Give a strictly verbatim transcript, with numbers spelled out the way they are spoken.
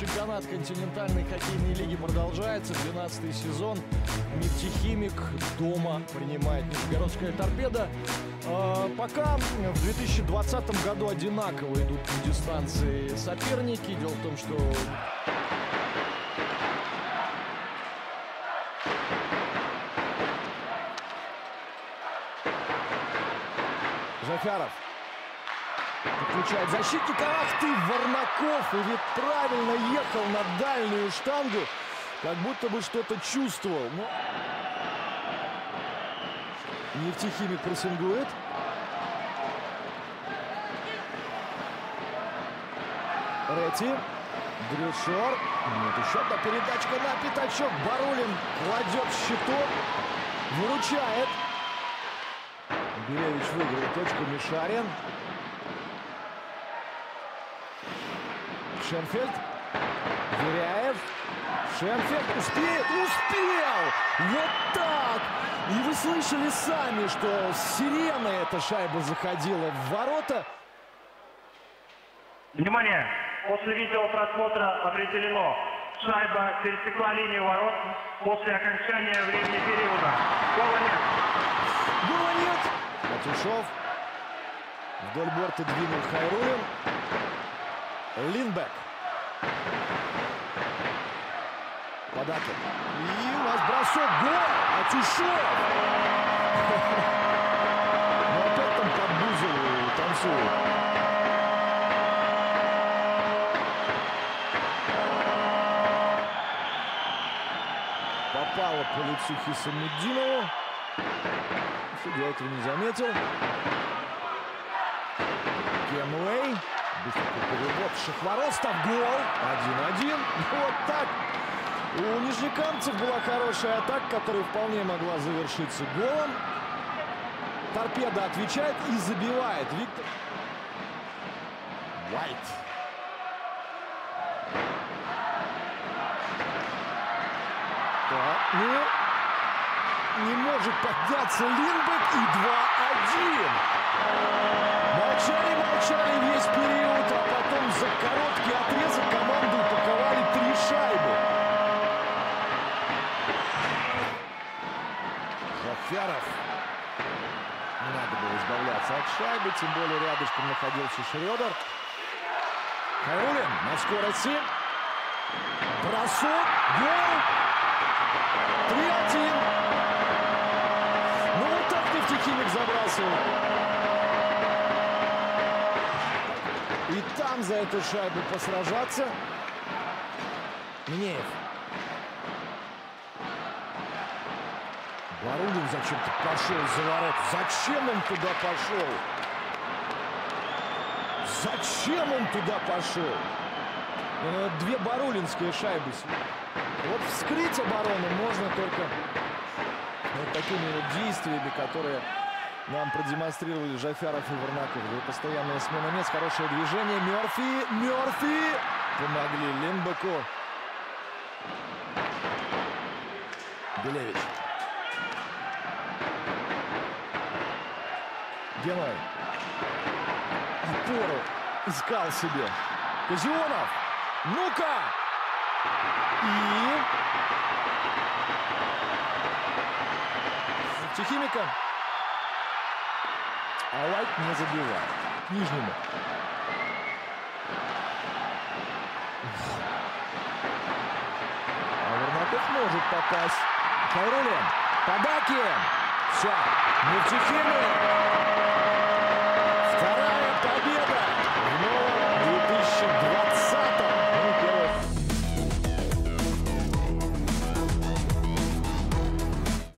Чемпионат континентальной хоккейной лиги продолжается. двенадцатый сезон. Нефтехимик дома принимает Нижегородская торпеда. Э, пока в две тысячи двадцатом году одинаково идут по дистанции соперники. Дело в том, что... Жафяров подключает защитника. Ах ты, Варнаков! И ведь правильно ехал на дальнюю штангу. Как будто бы что-то чувствовал. Но... Нефтехимик прессингует. Рети. Дрюшор. Вот еще одна передачка на пятачок. Барулин кладет щиток. Выручает. Белевич выиграл точку. Мишарин. Шенфельд. Веряев. Шенфельд успеет. Успел! Вот так! И вы слышали сами, что с сиреной эта шайба заходила в ворота. Внимание! После видеопросмотра определено. Шайба пересекла линию ворот после окончания времени периода. Гола нет. Гола нет. Матюшов. Вдоль борта двинул Хайрулин. Линдбек. Подача. И у нас бросок. Гол! Матюшов! Ну опять там под Бузову танцует. Попало по лицу Хисамуддинову. Судья этого не заметил. Кемуэй. Быстрый перевод. Шахворостов. Гол. один-один. Вот так. У нижнекамцев была хорошая атака, которая вполне могла завершиться голом. Торпеда отвечает и забивает. Виктор Уайт. Так, ну, не может подняться Линдбек, и два-один. Молчали-молчали весь период, а потом за короткий отрезок команды упаковали три шайбы. Жафяров. Не надо было избавляться от шайбы, тем более рядышком находился Шрёдер. Хайрулин на скорости. Бросок. Гол. три-один. Ну вот так Нефтехимик забрался. И там за эту шайбу посражаться. Минеев. Барулин зачем-то пошел за ворот. Зачем он туда пошел? Зачем он туда пошел? Ну, две барулинские шайбы. Вот вскрыть оборону можно только вот такими вот действиями, которые нам продемонстрировали Жафяров и Варнаков. И постоянная смена мест, хорошее движение. Мёрфи, Мёрфи помогли Линдбеку. Белевич. Геной. Опору искал себе. Казионов. Ну-ка! И... Нефтехимика. А Уайт не забивает. К нижнему. А Варнаков может попасть. Хайрулин. Подаки. Все. Нефтехимик.